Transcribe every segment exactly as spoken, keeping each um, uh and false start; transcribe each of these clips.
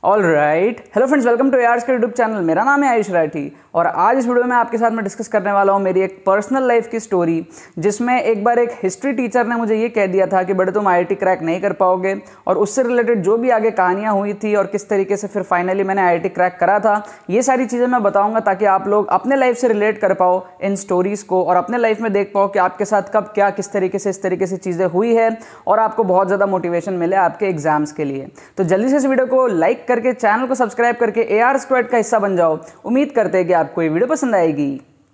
All right, hello friends, welcome to यार्स के YouTube channel. मेरा नाम है आयुष राठी और आज इस वीडियो में आपके साथ मैं डिस्कस करने वाला हूँ मेरी एक पर्सनल लाइफ की स्टोरी, जिसमें एक बार एक हिस्ट्री टीचर ने मुझे ये कह दिया था कि बेटे तुम आईआईटी क्रैक नहीं कर पाओगे, और उससे रिलेटेड जो भी आगे कहानियाँ हुई थी और किस तरीके से फिर फाइनली मैंने आईआईटी क्रैक करा था, ये सारी चीज़ें मैं बताऊँगा ताकि आप लोग अपने लाइफ से रिलेट कर पाओ इन स्टोरीज़ को और अपने लाइफ में देख पाओ कि आपके साथ कब क्या किस तरीके से इस तरीके से चीज़ें हुई है और आपको बहुत ज़्यादा मोटिवेशन मिले आपके एग्जाम्स के लिए। तो जल्दी से इस वीडियो को लाइक करके चैनल को सब्सक्राइब करके ए आर स्क्वाड का हिस्सा बन जाओ। उम्मीद करते हैं कि आपको ये वीडियो पसंद आएगी।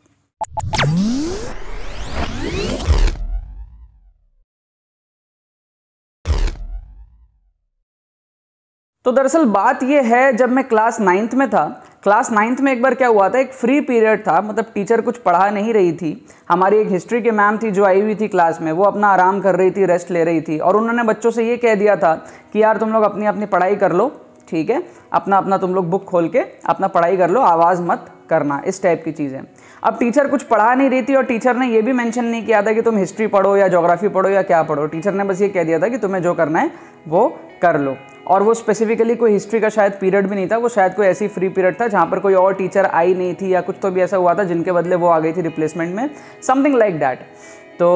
तो दरअसल बात यह है, जब मैं क्लास नाइन्थ में था, क्लास नाइन्थ में एक बार क्या हुआ था, एक फ्री पीरियड था, मतलब टीचर कुछ पढ़ा नहीं रही थी। हमारी एक हिस्ट्री की मैम थी जो आई हुई थी क्लास में, वो अपना आराम कर रही थी, रेस्ट ले रही थी, और उन्होंने बच्चों से ये कह दिया था कि यार तुम लोग अपनी अपनी पढ़ाई कर लो, ठीक है, अपना अपना तुम लोग बुक खोल के अपना पढ़ाई कर लो, आवाज़ मत करना, इस टाइप की चीज़ें। अब टीचर कुछ पढ़ा नहीं रही थी और टीचर ने ये भी मेंशन नहीं किया था कि तुम हिस्ट्री पढ़ो या ज्योग्राफी पढ़ो या क्या पढ़ो। टीचर ने बस ये कह दिया था कि तुम्हें जो करना है वो कर लो, और वो स्पेसिफिकली कोई हिस्ट्री का शायद पीरियड भी नहीं था, वो शायद कोई ऐसी फ्री पीरियड था जहाँ पर कोई और टीचर आई नहीं थी या कुछ तो भी ऐसा हुआ था जिनके बदले वो आ गई थी रिप्लेसमेंट में, समथिंग लाइक दैट। तो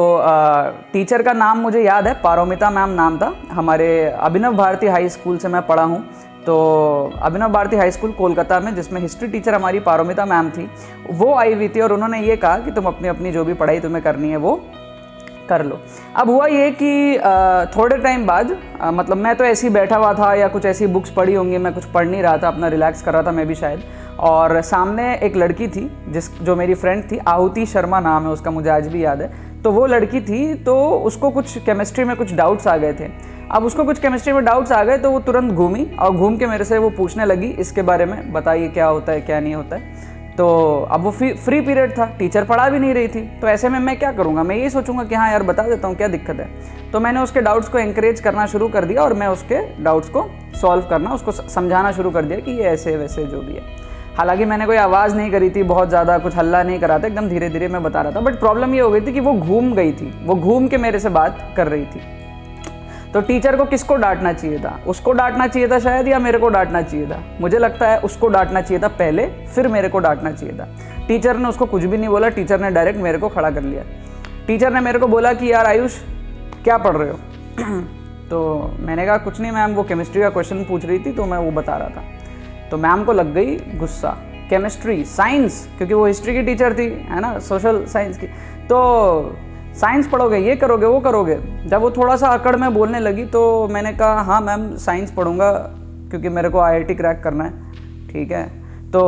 टीचर का नाम मुझे याद है, पारोमिता मैम नाम था। हमारे अभिनव भारती हाई स्कूल से मैं पढ़ा हूँ, तो अभिनव भारती हाई स्कूल कोलकाता में, जिसमें हिस्ट्री टीचर हमारी पारोमिता मैम थी, वो आई हुई थी और उन्होंने ये कहा कि तुम अपनी अपनी जो भी पढ़ाई तुम्हें करनी है वो कर लो। अब हुआ ये कि थोड़े टाइम बाद, मतलब मैं तो ऐसे ही बैठा हुआ था या कुछ ऐसी बुक्स पढ़ी होंगी, मैं कुछ पढ़ नहीं रहा था, अपना रिलैक्स कर रहा था मैं भी शायद, और सामने एक लड़की थी जिस जो मेरी फ्रेंड थी, आहुति शर्मा नाम है उसका, मुझे आज भी याद है। तो वो लड़की थी, तो उसको कुछ केमिस्ट्री में कुछ डाउट्स आ गए थे। अब उसको कुछ केमिस्ट्री में डाउट्स आ गए तो वो तुरंत घूमी और घूम के मेरे से वो पूछने लगी इसके बारे में, बताइए क्या होता है क्या नहीं होता है। तो अब वो फ्री पीरियड था, टीचर पढ़ा भी नहीं रही थी, तो ऐसे में मैं क्या करूँगा, मैं ये सोचूंगा कि हाँ यार बता देता हूँ क्या दिक्कत है। तो मैंने उसके डाउट्स को एनकरेज करना शुरू कर दिया और मैं उसके डाउट्स को सॉल्व करना, उसको समझाना शुरू कर दिया कि ये ऐसे वैसे जो भी है। हालांकि मैंने कोई आवाज़ नहीं करी थी, बहुत ज़्यादा कुछ हल्ला नहीं करा था, एकदम धीरे धीरे मैं बता रहा था। बट प्रॉब्लम ये हो गई थी कि वो घूम गई थी, वो घूम के मेरे से बात कर रही थी। तो टीचर को किसको डांटना चाहिए था, उसको डांटना चाहिए था शायद, या मेरे को डांटना चाहिए था। मुझे लगता है उसको डांटना चाहिए था पहले, फिर मेरे को डांटना चाहिए था। टीचर ने उसको कुछ भी नहीं बोला, टीचर ने डायरेक्ट मेरे को खड़ा कर लिया। टीचर ने मेरे को बोला कि यार आयुष क्या पढ़ रहे हो तो मैंने कहा कुछ नहीं मैम, वो केमिस्ट्री का क्वेश्चन पूछ रही थी तो मैं वो बता रहा था। तो मैम को लग गई गुस्सा, केमिस्ट्री साइंस, क्योंकि वो हिस्ट्री की टीचर थी, है ना, सोशल साइंस की, तो साइंस पढ़ोगे, ये करोगे वो करोगे। जब वो थोड़ा सा अकड़ में बोलने लगी तो मैंने कहा हाँ मैम साइंस पढ़ूंगा क्योंकि मेरे को आईआईटी क्रैक करना है, ठीक है। तो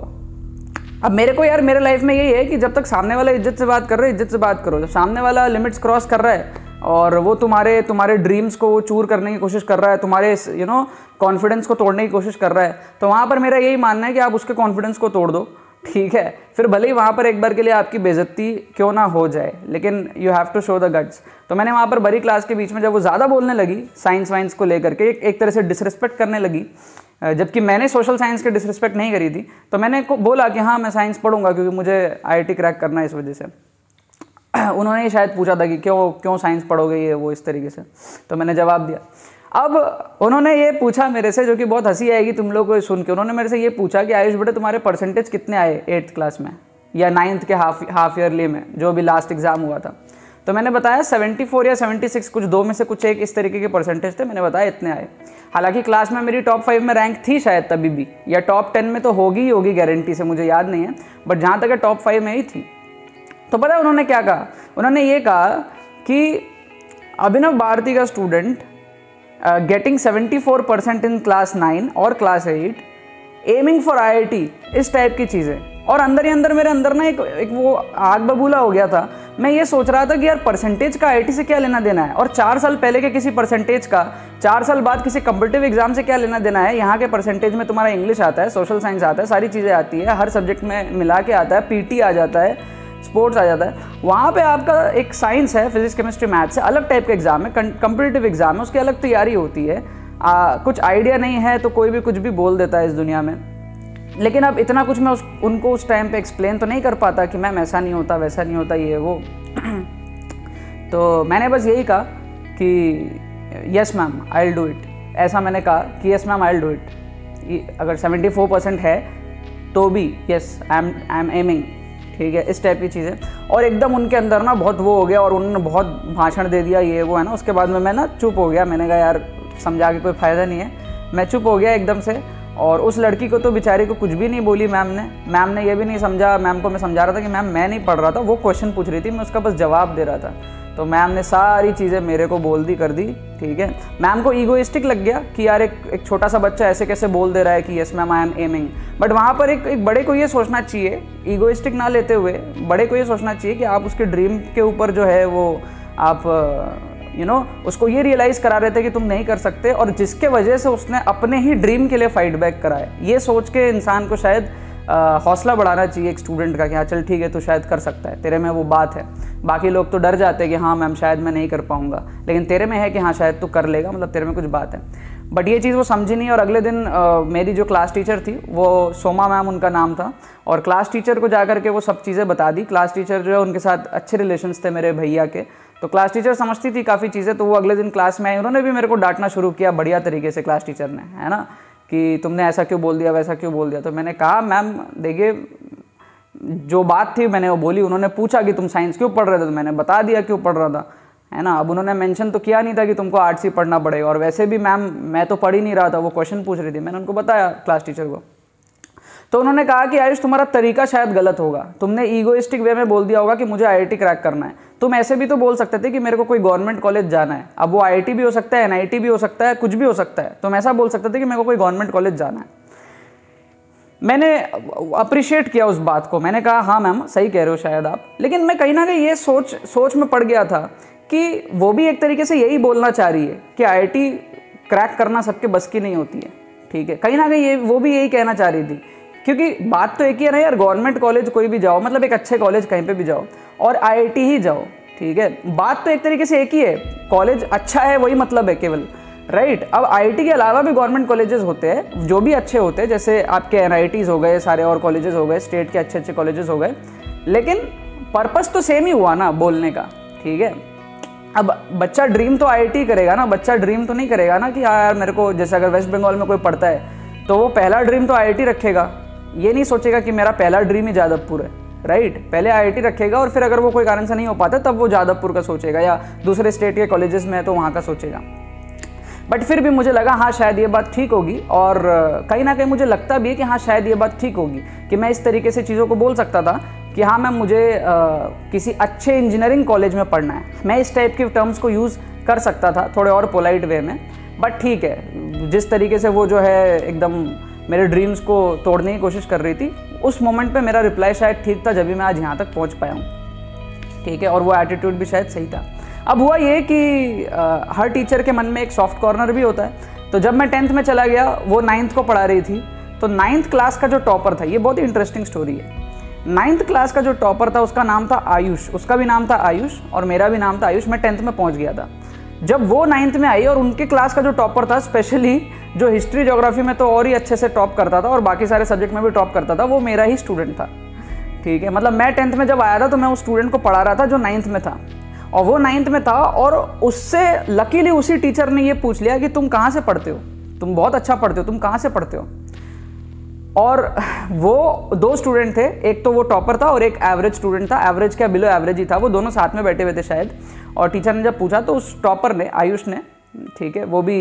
अब मेरे को यार मेरे लाइफ में यही है कि जब तक सामने वाला इज्जत से बात कर रहा है, इज्जत से बात करो। जब सामने वाला लिमिट्स क्रॉस कर रहा है और वो तुम्हारे तुम्हारे ड्रीम्स को वो चूर करने की कोशिश कर रहा है, तुम्हारे यू नो कॉन्फिडेंस को तोड़ने की कोशिश कर रहा है, तो वहाँ पर मेरा यही मानना है कि आप उसके कॉन्फिडेंस को तोड़ दो, ठीक है। फिर भले ही वहाँ पर एक बार के लिए आपकी बेइज्जती क्यों ना हो जाए, लेकिन you have to show the guts. तो मैंने वहाँ पर बड़ी क्लास के बीच में जब वो ज़्यादा बोलने लगी साइंस वाइंस को लेकर के, एक, एक तरह से डिसरिस्पेक्ट करने लगी, जबकि मैंने सोशल साइंस की डिसरिस्पेक्ट नहीं करी थी, तो मैंने को बोला कि हाँ मैं साइंस पढ़ूंगा क्योंकि मुझे आईआईटी क्रैक करना है इस वजह से। उन्होंने शायद पूछा था कि क्यों क्यों साइंस पढ़ोगे ये वो इस तरीके से, तो मैंने जवाब दिया। अब उन्होंने ये पूछा मेरे से, जो कि बहुत हंसी आएगी तुम लोग को सुन के, उन्होंने मेरे से ये पूछा कि आयुष बेटे तुम्हारे परसेंटेज कितने आए एट्थ क्लास में या नाइन्थ के हाफ हाफ ईयरली में, जो भी लास्ट एग्जाम हुआ था। तो मैंने बताया सेवेंटी फोर या सेवेंटी सिक्स, कुछ दो में से कुछ एक इस तरीके के परसेंटेज थे, मैंने बताया इतने आए। हालांकि क्लास में मेरी टॉप फाइव में रैंक थी शायद तभी भी, या टॉप टेन में तो होगी ही होगी गारंटी से, मुझे याद नहीं है, बट जहाँ तक टॉप फाइव में ही थी। तो पता है उन्होंने क्या कहा, उन्होंने ये कहा कि अभिनव भारती का student getting seventy four percent in class nine और class eight, aiming for IIT, इस टाइप की चीज़ें। और अंदर ही अंदर मेरे अंदर ना एक, एक वो आग बबूला हो गया था। मैं ये सोच रहा था कि यार परसेंटेज का आईआईटी से क्या लेना देना है, और चार साल पहले के किसी परसेंटेज का चार साल बाद किसी कम्पिटिटिव एग्जाम से क्या लेना देना है। यहाँ के परसेंटेज में तुम्हारा इंग्लिश आता है, सोशल साइंस आता है, सारी चीज़ें आती है, हर सब्जेक्ट में मिला के आता है, पीटी आ जाता है, स्पोर्ट्स आ जाता है। वहाँ पे आपका एक साइंस है, फिजिक्स केमिस्ट्री मैथ्स है, अलग टाइप का एग्जाम है, कम्पिटिटिव एग्जाम है, उसकी अलग तैयारी होती है। आ, कुछ आइडिया नहीं है तो कोई भी कुछ भी बोल देता है इस दुनिया में। लेकिन अब इतना कुछ मैं उस उनको उस टाइम पे एक्सप्लेन तो नहीं कर पाता कि मैम ऐसा नहीं होता वैसा नहीं होता ये वो तो मैंने बस यही कहा कि yes ma'am I will do it, ऐसा मैंने कहा कि yes ma'am I will do it, अगर सेवेंटी फोर परसेंट है तो भी yes I am I am aiming, ठीक है, इस टाइप की चीज़ें। और एकदम उनके अंदर ना बहुत वो हो गया और उन्होंने बहुत भाषण दे दिया ये वो है ना। उसके बाद में मैं ना चुप हो गया, मैंने कहा यार समझा के कोई फ़ायदा नहीं है, मैं चुप हो गया एकदम से। और उस लड़की को तो बेचारी को कुछ भी नहीं बोली मैम ने। मैम ने ये भी नहीं समझा, मैम को मैं समझा रहा था कि मैम मैं नहीं पढ़ रहा था, वो क्वेश्चन पूछ रही थी, मैं उसका बस जवाब दे रहा था। तो मैम ने सारी चीज़ें मेरे को बोल दी कर दी, ठीक है। मैम को ईगोइस्टिक लग गया कि यार एक एक छोटा सा बच्चा ऐसे कैसे बोल दे रहा है कि yes ma'am I am aiming. But वहाँ पर एक एक बड़े को ये सोचना चाहिए, ईगोइस्टिक ना लेते हुए बड़े को ये सोचना चाहिए कि आप उसके ड्रीम के ऊपर जो है वो आप यू नो उसको ये रियलाइज़ करा रहे थे कि तुम नहीं कर सकते, और जिसके वजह से उसने अपने ही ड्रीम के लिए फाइट बैक करा है। ये सोच के इंसान को शायद हौसला बढ़ाना चाहिए एक स्टूडेंट का कि हाँ चल ठीक है, तो शायद कर सकता है, तेरे में वो बात है। बाकी लोग तो डर जाते हैं कि हाँ मैम शायद मैं नहीं कर पाऊँगा, लेकिन तेरे में है कि हाँ शायद तू कर लेगा, मतलब तेरे में कुछ बात है। बट ये चीज़ वो समझी नहीं। और अगले दिन आ, मेरी जो क्लास टीचर थी वो सोमा मैम उनका नाम था, और क्लास टीचर को जा करके वो सब चीज़ें बता दी। क्लास टीचर जो है उनके साथ अच्छे रिलेशंस थे मेरे भैया के, तो क्लास टीचर समझती थी काफ़ी चीज़ें। तो वो अगले दिन क्लास में आई, उन्होंने भी मेरे को डांटना शुरू किया बढ़िया तरीके से, क्लास टीचर ने, है ना, कि तुमने ऐसा क्यों बोल दिया, वैसा क्यों बोल दिया। तो मैंने कहा मैम देखिए जो बात थी मैंने वो बोली। उन्होंने पूछा कि तुम साइंस क्यों पढ़ रहे थे, तो मैंने बता दिया क्यों पढ़ रहा था, है ना। अब उन्होंने मेंशन तो किया नहीं था कि तुमको आर्ट्स ही पढ़ना पड़ेगा, और वैसे भी मैम मैं तो पढ़ ही नहीं रहा था, वो क्वेश्चन पूछ रही थी, मैंने उनको बताया क्लास टीचर को। तो उन्होंने कहा कि आयुष तुम्हारा तरीका शायद गलत होगा, तुमने ईगोइस्टिक वे में बोल दिया होगा कि मुझे आईआईटी क्रैक करना है। तुम ऐसे भी तो बोल सकते थे कि मेरे को कोई गवर्नमेंट कॉलेज जाना है। अब वो आईआईटी भी हो सकता है, एनआईटी भी हो सकता है, कुछ भी हो सकता है। तुम ऐसा बोल सकते थे कि मेरे को कोई गवर्नमेंट कॉलेज जाना है। मैंने अप्रिशिएट किया उस बात को, मैंने कहा हाँ मैम सही कह रहे हो शायद आप, लेकिन मैं कहीं ना कहीं ये सोच सोच में पड़ गया था कि वो भी एक तरीके से यही बोलना चाह रही है कि आईआईटी क्रैक करना सबके बस की नहीं होती है, ठीक है। कहीं ना कहीं ये वो भी यही कहना चाह रही थी, क्योंकि बात तो एक ही है ना यार, गवर्नमेंट कॉलेज कोई भी जाओ, मतलब एक अच्छे कॉलेज कहीं पे भी जाओ और आईआईटी ही जाओ, ठीक है। बात तो एक तरीके से एक ही है, कॉलेज अच्छा है वही मतलब है केवल, राइट। अब आईआईटी के अलावा भी गवर्नमेंट कॉलेजेस होते हैं जो भी अच्छे होते हैं, जैसे आपके एनआईटीज़ हो गए, सारे और कॉलेजेस हो गए, स्टेट के अच्छे अच्छे कॉलेजेस हो गए, लेकिन पर्पस तो सेम ही हुआ ना बोलने का, ठीक है। अब बच्चा ड्रीम तो आईआईटी करेगा ना, बच्चा ड्रीम तो नहीं करेगा ना कि यार मेरे को, जैसे अगर वेस्ट बंगाल में कोई पढ़ता है तो वो पहला ड्रीम तो आईआईटी रखेगा, ये नहीं सोचेगा कि मेरा पहला ड्रीम ही जादवपुर है, राइट। पहले आईआईटी रखेगा और फिर अगर वो कोई कारण से नहीं हो पाता तब वो जादवपुर का सोचेगा, या दूसरे स्टेट के कॉलेजेस में है तो वहाँ का सोचेगा। बट फिर भी मुझे लगा हाँ शायद ये बात ठीक होगी, और कहीं ना कहीं मुझे लगता भी है कि हाँ शायद ये बात ठीक होगी कि मैं इस तरीके से चीज़ों को बोल सकता था कि हाँ मैम मुझे आ, किसी अच्छे इंजीनियरिंग कॉलेज में पढ़ना है। मैं इस टाइप के टर्म्स को यूज़ कर सकता था थोड़े और पोलाइट वे में, बट ठीक है, जिस तरीके से वो जो है एकदम मेरे ड्रीम्स को तोड़ने की कोशिश कर रही थी, उस मोमेंट पे मेरा रिप्लाई शायद ठीक था, जब भी मैं आज यहाँ तक पहुँच पाया हूँ, ठीक है। और वो एटीट्यूड भी शायद सही था। अब हुआ ये कि आ, हर टीचर के मन में एक सॉफ्ट कॉर्नर भी होता है। तो जब मैं टेंथ में चला गया, वो नाइन्थ को पढ़ा रही थी, तो नाइन्थ क्लास का जो टॉपर था, ये बहुत ही इंटरेस्टिंग स्टोरी है। नाइन्थ क्लास का जो टॉपर था उसका नाम था आयुष, उसका भी नाम था आयुष और मेरा भी नाम था आयुष। मैं टेंथ में पहुँच गया था। जब वो नाइन्थ में आई और उनके क्लास का जो टॉपर था, स्पेशली जो हिस्ट्री ज्योग्राफी में तो और ही अच्छे से टॉप करता था और बाकी सारे सब्जेक्ट में भी टॉप करता था, वो मेरा ही स्टूडेंट था, ठीक है। मतलब मैं टेंथ में जब आया था तो मैं उस स्टूडेंट को पढ़ा रहा था जो नाइन्थ में था, और वो नाइन्थ में था, और उससे लकीली उसी टीचर ने ये पूछ लिया कि तुम कहाँ से पढ़ते हो, तुम बहुत अच्छा पढ़ते हो, तुम कहाँ से पढ़ते हो। और वो दो स्टूडेंट थे, एक तो वो टॉपर था और एक एवरेज स्टूडेंट था, एवरेज क्या बिलो एवरेज ही था, वो दोनों साथ में बैठे हुए थे शायद। और टीचर ने जब पूछा तो उस टॉपर ने, आयुष ने, ठीक है, वो भी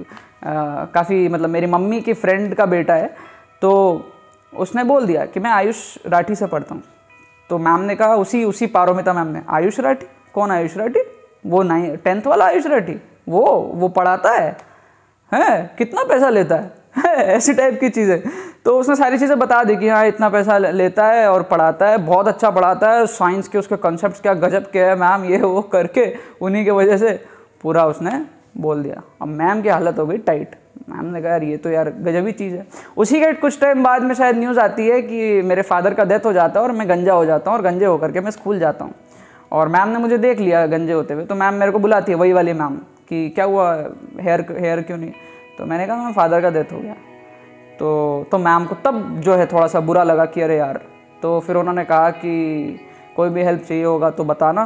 काफ़ी मतलब मेरी मम्मी की फ्रेंड का बेटा है, तो उसने बोल दिया कि मैं आयुष राठी से पढ़ता हूँ। तो मैम ने कहा, उसी उसी पारोमिता मैम ने, आयुष राठी? कौन आयुष राठी? वो नाइन टेंथ वाला आयुष राठी, वो वो पढ़ाता है हैं, कितना पैसा लेता है, है ऐसी टाइप की चीज़ें। तो उसने सारी चीज़ें बता दी कि हाँ इतना पैसा लेता है और पढ़ाता है, बहुत अच्छा पढ़ाता है, साइंस के उसके कॉन्सेप्ट्स क्या गजब के है मैम, ये वो करके उन्हीं की वजह से पूरा उसने बोल दिया। अब मैम की हालत हो गई टाइट। मैम ने कहा यार ये तो यार गजब ही चीज़ है। उसी के कुछ टाइम बाद में शायद न्यूज़ आती है कि मेरे फादर का डेथ हो जाता है और मैं गंजा हो जाता हूँ, और गंजे होकर के मैं स्कूल जाता हूँ, और मैम ने मुझे देख लिया गंजे होते हुए। तो मैम मेरे को बुलाती है, वही वाली मैम, कि क्या हुआ, हेयर हेयर क्यों नहीं। तो मैंने कहा मेरे फादर का डेथ हो गया। तो तो मैम को तब जो है थोड़ा सा बुरा लगा कि अरे यार। तो फिर उन्होंने कहा कि कोई भी हेल्प चाहिए होगा तो बताना,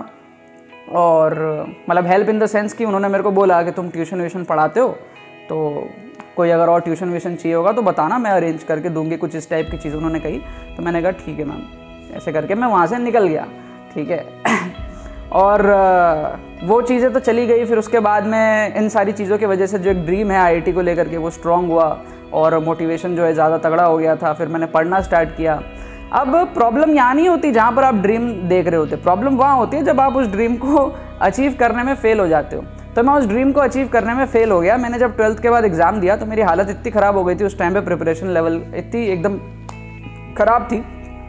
और मतलब हेल्प इन द सेंस कि उन्होंने मेरे को बोला कि तुम ट्यूशन व्यूशन पढ़ाते हो तो कोई अगर और ट्यूशन व्यूशन चाहिए होगा तो बताना, मैं अरेंज करके दूंगी, कुछ इस टाइप की चीज़ उन्होंने कही। तो मैंने कहा ठीक है मैम। ऐसे करके मैं वहाँ से निकल गया, ठीक है। और वो चीज़ें तो चली गई। फिर उसके बाद में इन सारी चीज़ों की वजह से जो एक ड्रीम है आईआईटी को लेकर के वो स्ट्रॉन्ग हुआ और मोटिवेशन जो है ज़्यादा तगड़ा हो गया था। फिर मैंने पढ़ना स्टार्ट किया। अब प्रॉब्लम यहाँ नहीं होती जहाँ पर आप ड्रीम देख रहे होते, प्रॉब्लम वहाँ होती है जब आप उस ड्रीम को अचीव करने में फ़ेल हो जाते हो। तो मैं उस ड्रीम को अचीव करने में फ़ेल हो गया। मैंने जब ट्वेल्थ के बाद एग्ज़ाम दिया तो मेरी हालत इतनी ख़राब हो गई थी उस टाइम पे, प्रिपरेशन लेवल इतनी एकदम ख़राब थी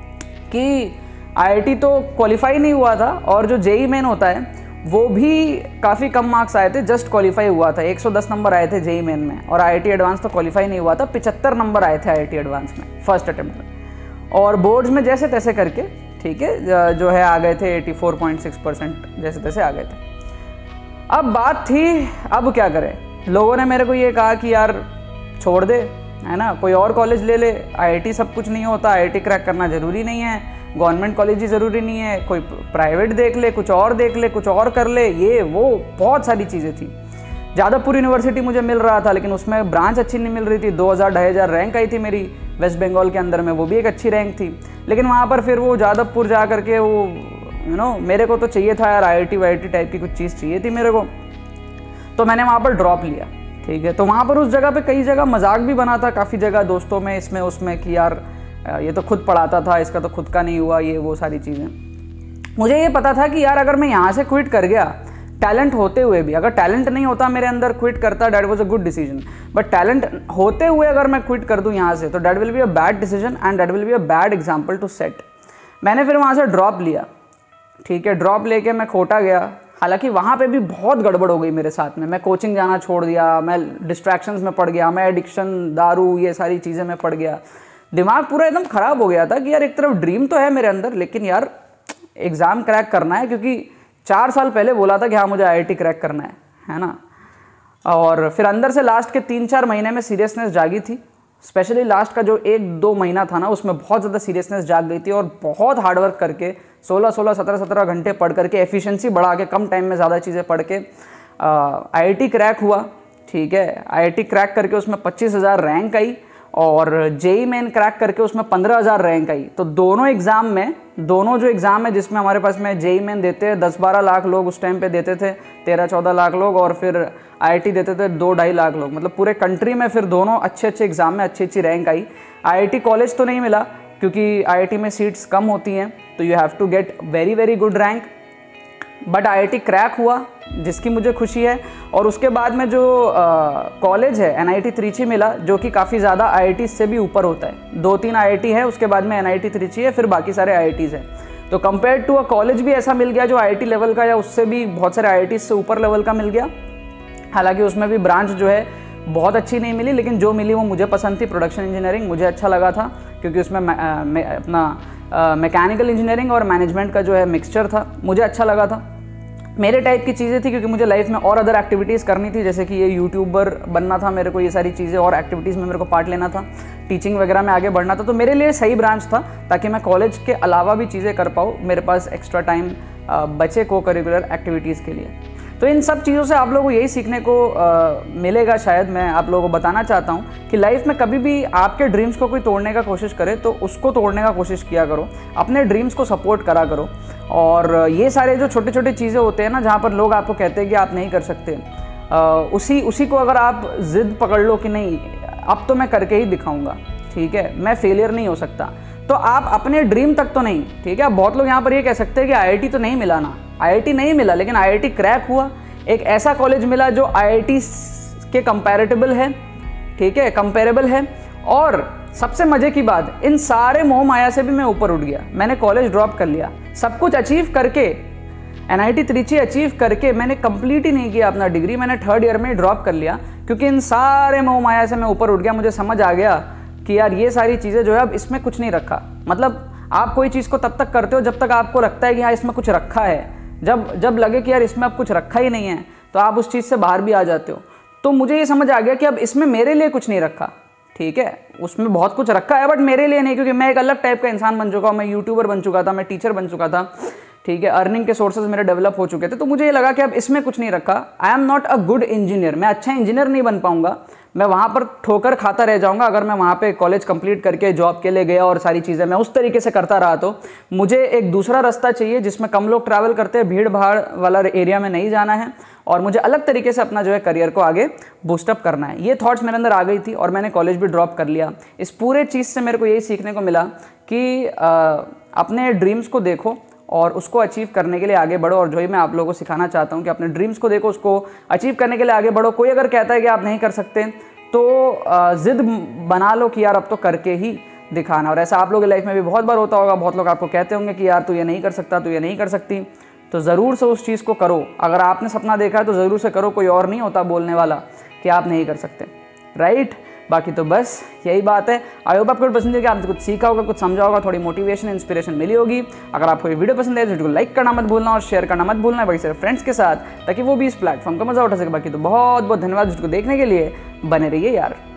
कि आईआईटी तो क्वालिफाई नहीं हुआ था, और जो जेई मेन होता है वो भी काफ़ी कम मार्क्स आए थे, जस्ट क्वालिफाई हुआ था। एक सौ दस नंबर आए थे जेई मेन में, और आईआईटी एडवांस तो क्वालिफाई नहीं हुआ था। पचहत्तर नंबर आए थे आईआईटी एडवांस में फर्स्ट अटेम्प्ट में, और बोर्ड्स में जैसे तैसे करके ठीक है जो है आ गए थे चौरासी पॉइंट छह परसेंट, जैसे तैसे आ गए थे। अब बात थी अब क्या करें। लोगों ने मेरे को ये कहा कि यार छोड़ दे, है ना, कोई और कॉलेज ले ले, आईआईटी सब कुछ नहीं होता, आईआईटी क्रैक करना ज़रूरी नहीं है, गवर्नमेंट कॉलेज ही ज़रूरी नहीं है, कोई प्राइवेट देख ले, कुछ और देख ले, कुछ और कर ले, ये वो बहुत सारी चीज़ें थी। जादवपुर यूनिवर्सिटी मुझे मिल रहा था, लेकिन उसमें ब्रांच अच्छी नहीं मिल रही थी। दो हज़ार ढाई हज़ार रैंक आई थी मेरी वेस्ट बंगाल के अंदर में, वो भी एक अच्छी रैंक थी। लेकिन वहाँ पर फिर वो जादवपुर जा करके वो यू नो मेरे को तो चाहिए था यार आईआईटी वाईआईटी टाइप की कुछ चीज़ चाहिए थी मेरे को, तो मैंने वहाँ पर ड्रॉप लिया, ठीक है। तो वहाँ पर उस जगह पे कई जगह मजाक भी बना था काफ़ी जगह दोस्तों में, इसमें उसमें, कि यार ये तो खुद पढ़ाता था, इसका तो खुद का नहीं हुआ, ये वो सारी चीज़ें। मुझे ये पता था कि यार अगर मैं यहाँ से क्विट कर गया टैलेंट होते हुए भी, अगर टैलेंट नहीं होता मेरे अंदर क्विट करता, that was a good decision, but talent होते हुए अगर मैं क्विट कर दूँ यहाँ से तो that will be a bad decision and that will be a bad example to set. मैंने फिर वहाँ से ड्रॉप लिया, ठीक है। ड्रॉप लेके मैं खोटा गया। हालांकि वहाँ पे भी बहुत गड़बड़ हो गई मेरे साथ में। मैं कोचिंग जाना छोड़ दिया, मैं डिस्ट्रैक्शंस में पड़ गया, मैं एडिक्शन, दारू, ये सारी चीज़ें में पड़ गया। दिमाग पूरा एकदम ख़राब हो गया था कि यार एक तरफ ड्रीम तो है मेरे अंदर, लेकिन यार एग्ज़ाम क्रैक करना है, क्योंकि चार साल पहले बोला था कि हाँ मुझे आईआईटी क्रैक करना है, है ना। और फिर अंदर से लास्ट के तीन चार महीने में सीरियसनेस जागी थी। स्पेशली लास्ट का जो एक दो महीना था ना, उसमें बहुत ज़्यादा सीरियसनेस जाग गई थी, और बहुत हार्डवर्क करके सोलह सोलह सत्रह सत्रह घंटे पढ़ करके, एफिशिएंसी बढ़ा के, कम टाइम में ज़्यादा चीज़ें पढ़ के आईआईटी क्रैक हुआ, ठीक है। आईआईटी क्रैक करके उसमें पच्चीस हज़ार रैंक आई, और जेई मेन क्रैक करके उसमें पंद्रह हज़ार रैंक आई। तो दोनों एग्ज़ाम में, दोनों जो एग्ज़ाम है जिसमें हमारे पास में जेई मेन देते हैं दस बारह लाख लोग उस टाइम पे देते थे, तेरह चौदह लाख लोग, और फिर आईआईटी देते थे दो ढाई लाख लोग, मतलब पूरे कंट्री में फिर दोनों अच्छे अच्छे एग्ज़ाम में अच्छी अच्छी रैंक आई। आईआईटी कॉलेज तो नहीं मिला, क्योंकि आईआईटी में सीट्स कम होती हैं, तो you have to get very very good rank, but IIT crack हुआ, जिसकी मुझे खुशी है। और उसके बाद में जो कॉलेज है एनआईटी त्रिची मिला, जो कि काफ़ी ज़्यादा आईआईटी से भी ऊपर होता है। दो तीन आईआईटी है, उसके बाद में एनआईटी त्रिची है, फिर बाकी सारे आईआईटीज़ हैं। तो कंपेयर टू अ कॉलेज भी ऐसा मिल गया जो आईआईटी लेवल का, या उससे भी बहुत सारे आईआईटी से ऊपर लेवल का मिल गया। हालांकि उसमें भी ब्रांच जो है बहुत अच्छी नहीं मिली, लेकिन जो मिली वो मुझे पसंद थी। प्रोडक्शन इंजीनियरिंग मुझे अच्छा लगा था, क्योंकि उसमें अपना मैकेनिकल इंजीनियरिंग और मैनेजमेंट का जो है मिक्सचर था, मुझे अच्छा लगा था। मेरे टाइप की चीज़ें थी, क्योंकि मुझे लाइफ में और अदर एक्टिविटीज़ करनी थी, जैसे कि ये यूट्यूबर बनना था मेरे को, ये सारी चीज़ें और एक्टिविटीज़ में मेरे को पार्ट लेना था, टीचिंग वगैरह में आगे बढ़ना था। तो मेरे लिए सही ब्रांच था, ताकि मैं कॉलेज के अलावा भी चीज़ें कर पाऊँ, मेरे पास एक्स्ट्रा टाइम बचे को करिकुलर एक्टिविटीज़ के लिए। तो इन सब चीज़ों से आप लोगों को यही सीखने को आ, मिलेगा। शायद मैं आप लोगों को बताना चाहता हूँ कि लाइफ में कभी भी आपके ड्रीम्स को कोई तोड़ने का कोशिश करे तो उसको तोड़ने का कोशिश किया करो, अपने ड्रीम्स को सपोर्ट करा करो। और ये सारे जो छोटे छोटे चीज़ें होते हैं ना, जहाँ पर लोग आपको कहते हैं कि आप नहीं कर सकते, आ, उसी उसी को अगर आप ज़िद पकड़ लो कि नहीं अब तो मैं करके ही दिखाऊँगा, ठीक है, मैं फेलियर नहीं हो सकता, तो आप अपने ड्रीम तक तो नहीं, ठीक है। बहुत लोग यहाँ पर ये कह सकते हैं कि आईआईटी तो नहीं मिला ना, आईआईटी नहीं मिला, लेकिन आईआईटी क्रैक हुआ। एक ऐसा कॉलेज मिला जो आईआईटी के कंपैरेटिबल है, ठीक है, कंपेरेबल है। और सबसे मज़े की बात, इन सारे मोह माया से भी मैं ऊपर उठ गया। मैंने कॉलेज ड्रॉप कर लिया, सब कुछ अचीव करके, एनआईटी त्रिची अचीव करके मैंने कंप्लीट ही नहीं किया अपना डिग्री, मैंने थर्ड ईयर में ड्रॉप कर लिया, क्योंकि इन सारे मोह माया से मैं ऊपर उठ गया। मुझे समझ आ गया कि यार ये सारी चीज़ें जो है अब इसमें कुछ नहीं रखा। मतलब आप कोई चीज़ को तब तक करते हो जब तक आपको लगता है कि हाँ इसमें कुछ रखा है। जब जब लगे कि यार इसमें अब कुछ रखा ही नहीं है, तो आप उस चीज़ से बाहर भी आ जाते हो। तो मुझे ये समझ आ गया कि अब इसमें मेरे लिए कुछ नहीं रखा, ठीक है। उसमें बहुत कुछ रखा है बट मेरे लिए नहीं, क्योंकि मैं एक अलग टाइप का इंसान बन चुका हूँ। मैं यूट्यूबर बन चुका था, मैं टीचर बन चुका था, ठीक है, अर्निंग के सोर्सेज मेरे डेवलप हो चुके थे। तो मुझे ये लगा कि अब इसमें कुछ नहीं रखा। I am not a good engineer, मैं अच्छा इंजीनियर नहीं बन पाऊंगा, मैं वहाँ पर ठोकर खाता रह जाऊँगा अगर मैं वहाँ पे कॉलेज कंप्लीट करके जॉब के लिए गया और सारी चीज़ें मैं उस तरीके से करता रहा। तो मुझे एक दूसरा रास्ता चाहिए जिसमें कम लोग ट्रैवल करते हैं, भीड़ भाड़ वाला एरिया में नहीं जाना है और मुझे अलग तरीके से अपना जो है करियर को आगे बूस्टअप करना है। ये थॉट्स मेरे अंदर आ गई थी और मैंने कॉलेज भी ड्रॉप कर लिया। इस पूरे चीज़ से मेरे को यही सीखने को मिला कि आ, अपने ड्रीम्स को देखो और उसको अचीव करने के लिए आगे बढ़ो। और जो ही मैं आप लोगों को सिखाना चाहता हूँ कि अपने ड्रीम्स को देखो, उसको अचीव करने के लिए आगे बढ़ो। कोई अगर कहता है कि आप नहीं कर सकते तो ज़िद बना लो कि यार अब तो करके ही दिखाना। और ऐसा आप लोगों की लाइफ में भी बहुत बार होता होगा, बहुत लोग आपको कहते होंगे कि यार तू ये नहीं कर सकता, तू ये नहीं कर सकती, तो ज़रूर से उस चीज़ को करो। अगर आपने सपना देखा है तो ज़रूर से करो, कोई और नहीं होता बोलने वाला कि आप नहीं कर सकते, राइट। बाकी तो बस यही बात है। आई होप आपको पसंद है कि आपने कुछ सीखा होगा, कुछ समझा होगा, थोड़ी मोटिवेशन इंस्पिरेशन मिली होगी। अगर आपको ये वीडियो पसंद है तो वीडियो को लाइक करना मत भूलना और शेयर करना मत भूलना बाकी सारे फ्रेंड्स के साथ, ताकि वो भी इस प्लेटफॉर्म का मजा उठा सके। बाकी तो बहुत बहुत धन्यवाद वीडियो को देखने के लिए, बने रहिए यार।